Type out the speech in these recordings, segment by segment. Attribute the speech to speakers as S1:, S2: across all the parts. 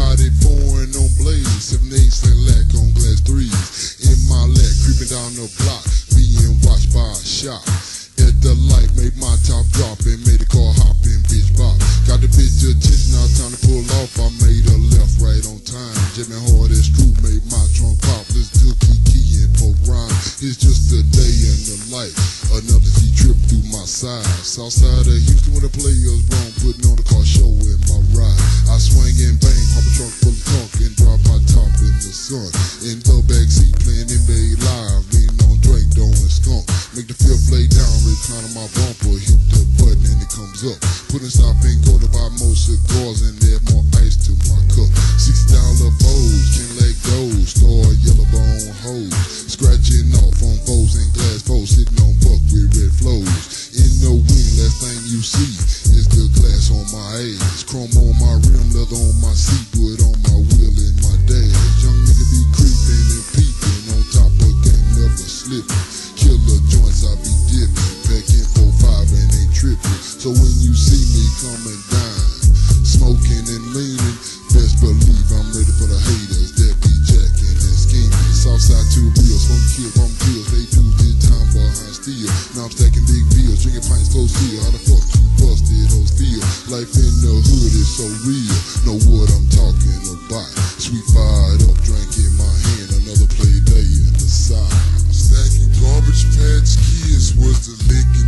S1: body foreign on blaze, 7/8 and lack on glass threes. In my lap, creeping down the block, being watched by a shop. At the light, made my top drop and made the car hop in bitch bop. Got the bitch attention, now time to pull off. I made a left right on time. Jamming hard as screw, made my trunk pop. Let's do key and poke rhyme. It's just a day in the life. Another G trip through my side. Southside of Houston where the players wrong, putting on the car show in my ride. I swing and bang, pop a trunk full of talk and drop my top in the sun. In the backseat playing NBA Live, leaning on Drake, doing skunk. Make the fifth lay down, recline on my bumper, hit the button and it comes up. Put in stop and go to buy more cigars and add more ice to my cup. $60 bows, 10 leg goes, star yellow bone hoes. Scratching off on foes and glass foes, sitting on buck with red flows. In the wind, last thing you see is the glass on my ass. Chrome on my rim, leather on my seat, wood on my wheel and my dash. Young nigga be creeping and peeping, on top of game, never slipping. Killer joints, I be dipping, packing 4-5 and ain't tripping. So when you see me coming down, smoking and leaning, best believe I'm ready for the haters that be jacking and scheming. Southside 2 reels, from kill, from kills, they do this time behind steel. Now I'm stacking big bills, drinking pints close steel. How the fuck you busted those feel? Life in the hood is so real, know what I'm talking about. Sweet fired up, drink in my hand, another play day in the side. Stacking garbage patch kids was the lick in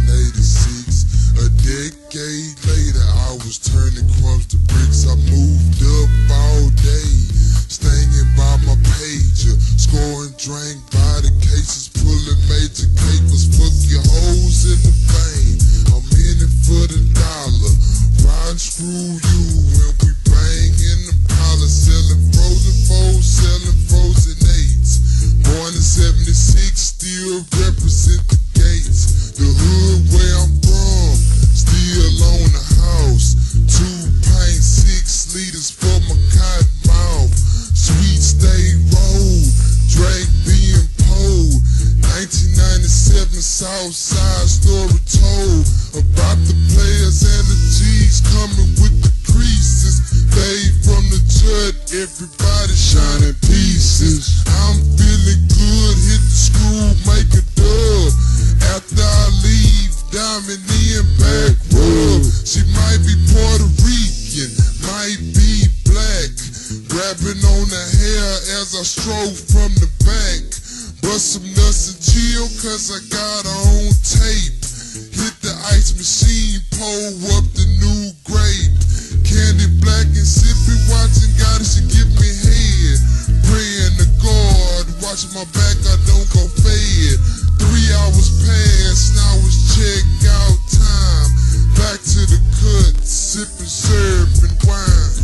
S1: 86. A decade later, I was turning crumbs to bricks. I moved up all day, staying by my pager, scoring drink by the cases, pulling major capers. Fuck your hoes in the vein, I'm in it for the dollar. Ride screw you when we bang in the parlor, selling frozen foes, selling frozen eights. Born in 76, still represent the gates. The hood where I'm from, still on the house. 2 pints, 6 liters for my cotton mouth. Sweet stay rolled, drink being pulled. 1997 Southside story told about the players and the G's coming with the creases. They from the jut, everybody shining pieces. I'm feeling good, hit the screw, make a dub. After I leave, diamond in back rub. She might be Puerto Rican, might be black. Grabbing on the hair as I stroll from the back. Bust some nuts and chill, cause I got her on tape. Hit the ice machine, pull up the new grape. Candy black and sippy, watching God, she give me head. Praying to God, watching my back, I don't go fed. 3 hours past, now it's check out time. Back to the cut, sipping syrup and wine.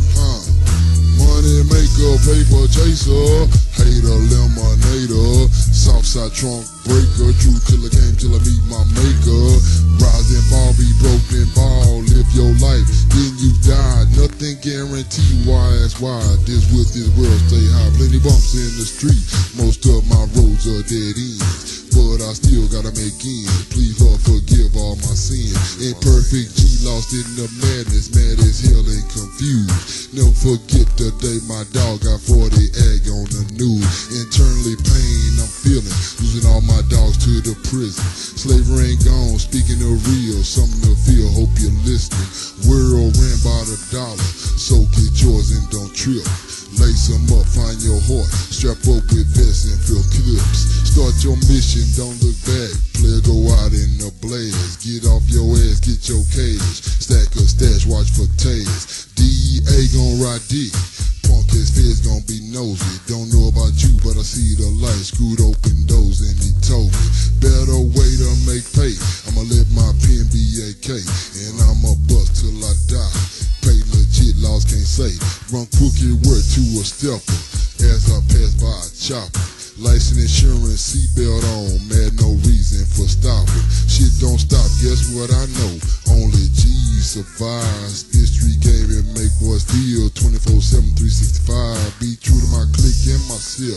S1: Money maker, paper chaser, hater, lemonator. Southside trunk breaker, true till the game till I meet my maker. Rising ball, be broken ball, live your life, then you die. Nothing guaranteed, why that's why. This with this world stay high. Plenty bumps in the street, most of my roads are dead ends. But I still gotta make ends. Please Lord forgive all my sins. Imperfect G lost in the madness, mad as hell and confused. Never forget the day my dog got 40 egg on the news. Internally pain I'm feeling, losing all my dogs to the prison. Slavery ain't gone, speaking of real, something to feel, hope you're listening. World ran by the dollar, so get yours and don't trip. Lace them up, find your heart, strap up with vests and fill clips. Start your mission, don't look back, player go out in the blaze. Get off your ass, get your cage, stack a stash, watch for tags. DEA gon' ride dick, punk ass feds gon' be nosy. Don't know about you, but I see the light, screwed open doors and he told me, better way to make pay, I'ma let my pen be AK, and I'ma bust till I die. Pay legit, laws can't say, run crooked word to a stepper, as I pass by a chopper. License, insurance, seatbelt on, mad no reason for stopping. Shit don't stop, guess what I know? Only G survives. This street game and make boys feel 24/7, 365. Be true to my clique and myself.